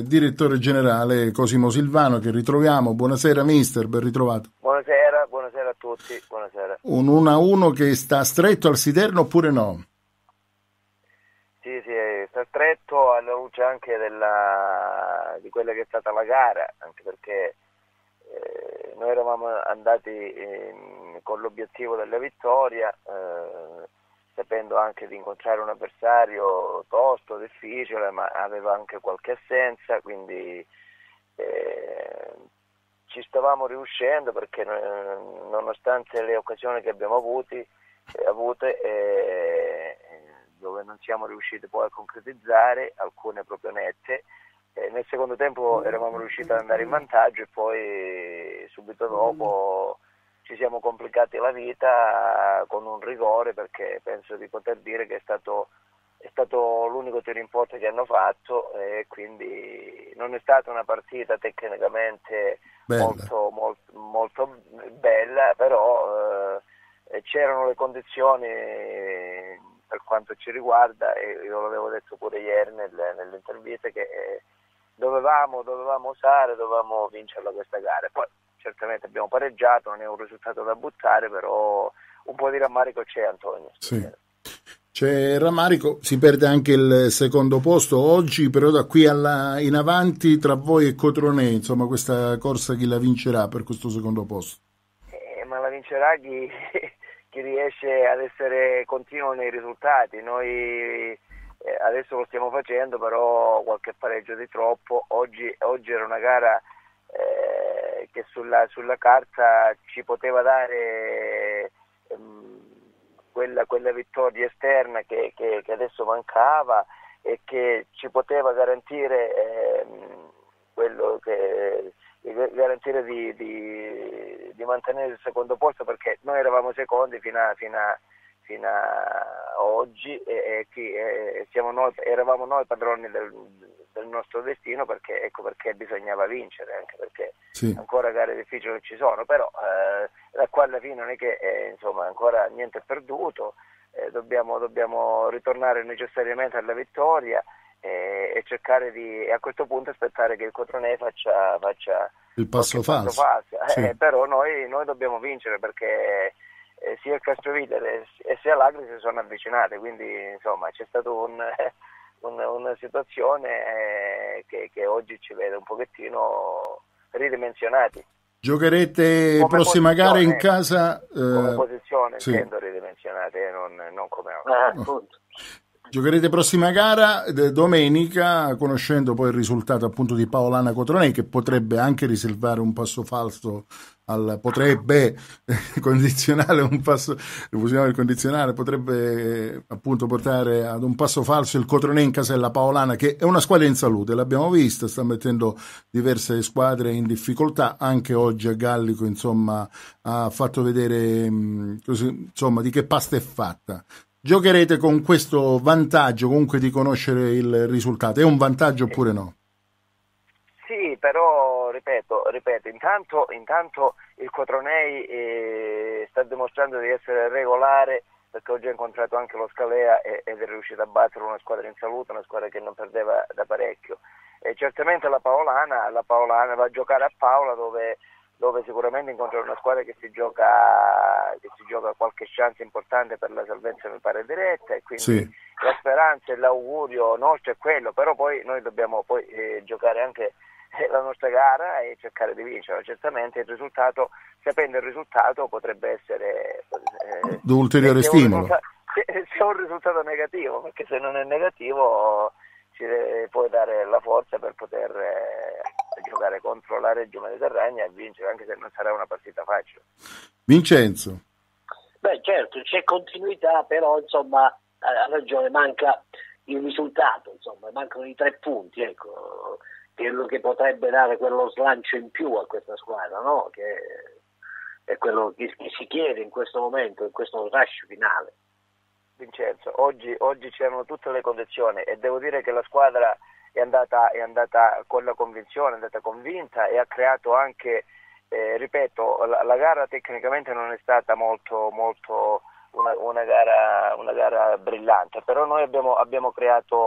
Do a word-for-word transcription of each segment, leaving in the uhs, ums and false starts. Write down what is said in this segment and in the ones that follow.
Direttore generale Cosimo Silvano, che ritroviamo. Buonasera mister, ben ritrovato. Buonasera, buonasera a tutti, buonasera. Un uno a uno che sta stretto al Siderno oppure no? Sì, sì, sta stretto alla luce anche della, di quella che è stata la gara, anche perché eh, noi eravamo andati in, con l'obiettivo della vittoria, eh, sapendo anche di incontrare un avversario tosto, difficile, ma aveva anche qualche assenza, quindi eh, ci stavamo riuscendo perché eh, nonostante le occasioni che abbiamo avuti, eh, avute, eh, dove non siamo riusciti poi a concretizzare, alcune proprio nette, eh, nel secondo tempo eravamo riusciti ad andare in vantaggio e poi subito dopo ci siamo complicati la vita con un rigore, perché penso di poter dire che è stato, è stato l'unico tiro in porta che hanno fatto, e quindi non è stata una partita tecnicamente molto, molto, molto bella, però eh, c'erano le condizioni per quanto ci riguarda, e io l'avevo detto pure ieri nelle, nelle interviste, che eh, dovevamo, dovevamo usare, dovevamo vincerla questa gara. Poi certamente abbiamo pareggiato, non è un risultato da buttare, però un po' di rammarico c'è, Antonio. Sì. C'è rammarico, si perde anche il secondo posto oggi, però da qui alla, in avanti tra voi e Cotrone, insomma, questa corsa chi la vincerà per questo secondo posto? Eh, ma la vincerà chi, chi riesce ad essere continuo nei risultati. Noi eh, adesso lo stiamo facendo, però qualche pareggio di troppo. Oggi, oggi era una gara Eh, che sulla, sulla carta ci poteva dare ehm, quella, quella vittoria esterna che, che, che adesso mancava, e che ci poteva garantire ehm, quello che garantire di, di, di mantenere il secondo posto, perché noi eravamo secondi fino a, fino a, fino a oggi, e, e, chi, e siamo noi, eravamo noi padroni del del nostro destino, perché ecco perché bisognava vincere, anche perché sì, ancora gare difficili ci sono, però eh, da qua alla fine non è che eh, insomma ancora niente è perduto, eh, dobbiamo, dobbiamo ritornare necessariamente alla vittoria eh, e cercare di, e a questo punto aspettare che il Cotrone faccia, faccia il passo passo falso, falso, sì. eh, però noi, noi dobbiamo vincere, perché eh, sia il Castrovillere e sia l'Agri si sono avvicinate, quindi insomma c'è stato un Una, una situazione eh, che, che oggi ci vede un pochettino ridimensionati. Giocherete Come prossima gara in eh, casa? come Eh, posizione sì. intendo ridimensionati, eh, non, non come no. Giocherete prossima gara domenica, conoscendo poi il risultato appunto di Paolana Cotrone, che potrebbe anche riservare un passo falso al potrebbe eh, condizionale un passo, usiamo il condizionale, potrebbe eh, appunto portare ad un passo falso il Cotrone in casa della Paolana, che è una squadra in salute, l'abbiamo vista, sta mettendo diverse squadre in difficoltà, anche oggi a Gallico insomma ha fatto vedere mh, così, insomma, di che pasta è fatta. Giocherete con questo vantaggio comunque di conoscere il risultato, è un vantaggio oppure no? Sì, però ripeto, ripeto intanto, intanto il Cotronei eh, sta dimostrando di essere regolare, perché oggi ha incontrato anche lo Scalea ed è riuscito a battere una squadra in salute, una squadra che non perdeva da parecchio. E certamente la Paolana, la Paolana va a giocare a Paola, dove dove sicuramente incontrare una squadra che si gioca che si gioca qualche chance importante per la salvezza, mi pare diretta, e quindi sì. La speranza e l'augurio nostro è quello, però poi noi dobbiamo poi eh, giocare anche eh, la nostra gara e cercare di vincere. Certamente il risultato, sapendo il risultato, potrebbe essere eh, ulteriore se stimolo. Un se, se è un risultato negativo, perché se non è negativo ci deve poi dare la forza per poter eh, giocare contro la Reggio Mediterranea e vincere, anche se non sarà una partita facile. Vincenzo. Beh, certo, c'è continuità, però insomma ha ragione, manca il risultato, insomma, mancano i tre punti, ecco, quello che potrebbe dare quello slancio in più a questa squadra, no? Che è quello che si chiede in questo momento, in questo rush finale. Vincenzo, oggi, oggi c'erano tutte le condizioni e devo dire che la squadra è andata, è andata con la convinzione, è andata convinta e ha creato anche, eh, ripeto, la, la gara tecnicamente non è stata molto, molto una, una, gara, una gara brillante, però noi abbiamo, abbiamo creato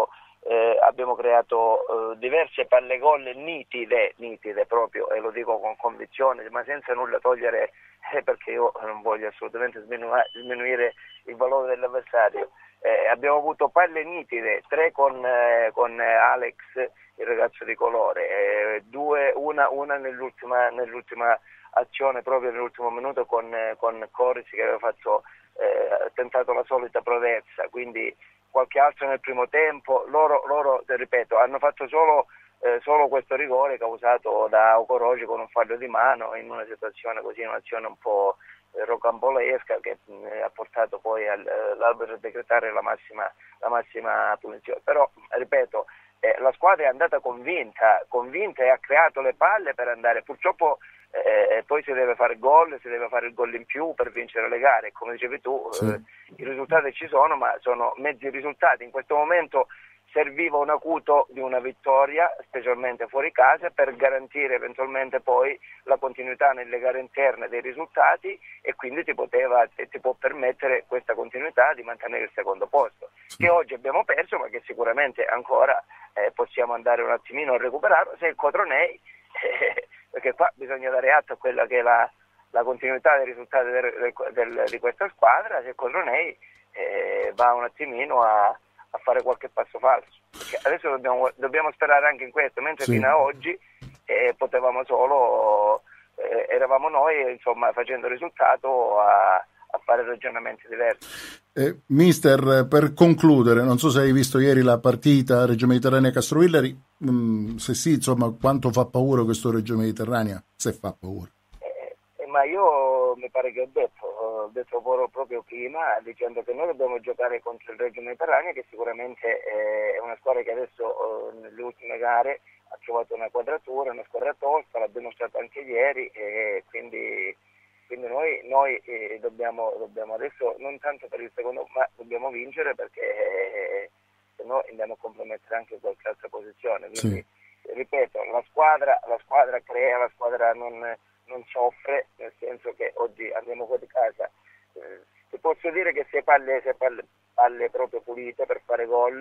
eh, abbiamo creato eh, diverse palle gol nitide, nitide proprio, e lo dico con convinzione, ma senza nulla togliere, eh, perché io non voglio assolutamente sminuire, sminuire il valore dell'avversario. Eh, abbiamo avuto palle nitide, tre con, eh, con Alex, il ragazzo di colore, eh, due, una, una nell'ultima, nell'ultima azione, proprio nell'ultimo minuto con, eh, con Coris, che aveva fatto, eh, tentato la solita prodezza, quindi qualche altro nel primo tempo. Loro, loro ripeto, hanno fatto solo, eh, solo questo rigore causato da Okoroji con un fallo di mano in una situazione così, un'azione un po' rocambolesca, che mh, ha portato poi all'arbitro a decretare la massima, la massima punizione. Però, ripeto, eh, la squadra è andata convinta, convinta e ha creato le palle per andare. Purtroppo eh, poi si deve fare gol, si deve fare il gol in più per vincere le gare. Come dicevi tu, sì. eh, i risultati ci sono, ma sono mezzi risultati. In questo momento serviva un acuto di una vittoria, specialmente fuori casa, per garantire eventualmente poi la continuità nelle gare interne dei risultati, e quindi ti poteva, ti può permettere questa continuità di mantenere il secondo posto, sì. che oggi abbiamo perso, ma che sicuramente ancora eh, possiamo andare un attimino a recuperare se il Cotronei, eh, perché qua bisogna dare atto a quella che è la, la continuità dei risultati del, del, del, di questa squadra, se il Cotronei eh, va un attimino a a fare qualche passo falso, perché adesso dobbiamo, dobbiamo sperare anche in questo, mentre sì. fino a oggi eh, potevamo solo, eh, eravamo noi insomma facendo risultato a, a fare ragionamenti diversi. Eh, mister, per concludere, non so se hai visto ieri la partita Reggio Mediterranea Castrovillari, mm, se sì, insomma, quanto fa paura questo Reggio Mediterranea, se fa paura. Eh, eh, ma io mi pare che ho detto, ho detto proprio prima, dicendo che noi dobbiamo giocare contro il Reggio Mediterranea, che sicuramente è una squadra che adesso nelle ultime gare ha trovato una quadratura, una squadra tosta, l'ha dimostrato anche ieri, e quindi, quindi noi, noi eh, dobbiamo, dobbiamo adesso, non tanto per il secondo, ma dobbiamo vincere, perché eh, se no andiamo a compromettere anche qualche altra posizione. Quindi, sì. ripeto, la squadra, la squadra crea, la squadra non... non soffre, nel senso che oggi andiamo fuori casa, eh, ti posso dire che se palle, se palle, palle proprio pulite per fare gol,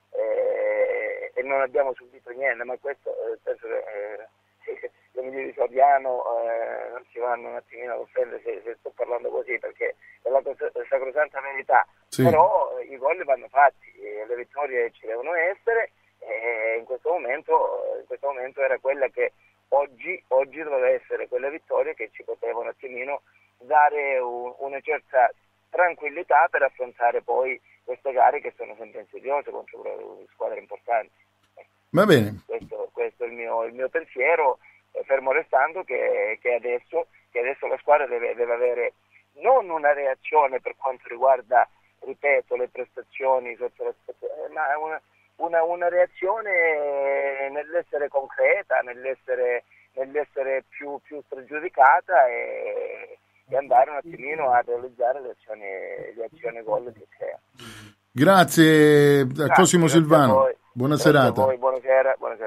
eh, e non abbiamo subito niente, ma questo eh, penso che eh, gli amici di Soriano eh, non si vanno un attimino ad offendere se, se sto parlando così, perché è la, la sacrosanta verità, sì. Però eh, i gol vanno fatti, eh, le vittorie ci devono essere, e in questo momento, in questo momento era quella che Oggi, oggi doveva essere quelle vittorie che ci potevano un attimino dare un, una certa tranquillità per affrontare poi queste gare che sono sempre insidiose contro squadre importanti. Va bene. Questo, questo è il mio, il mio pensiero, fermo restando che, che, adesso, che adesso la squadra deve, deve avere non una reazione per quanto riguarda, ripeto, le prestazioni sotto l'aspettativa, ma una Una, una reazione nell'essere concreta, nell'essere, nell'essere più, più spregiudicata, e, e andare un attimino a realizzare le azioni, le azioni gol che crea. Grazie a Cosimo Silvano, buona serata. Buonasera, buonasera.